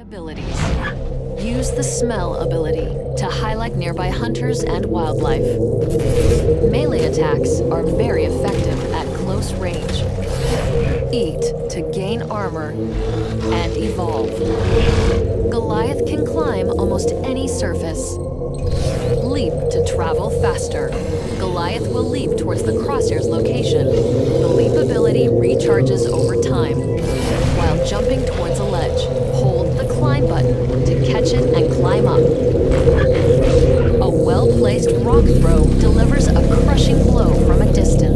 Abilities. Use the smell ability to highlight nearby hunters and wildlife. Melee attacks are very effective at close range. Eat to gain armor and evolve. Goliath can climb almost any surface. Leap to travel faster. Goliath will leap towards the crosshair's location. The leap ability recharges over time. While jumping towards a ledge, hold the climb button to catch it and climb up. A well-placed rock throw delivers a crushing blow from a distance.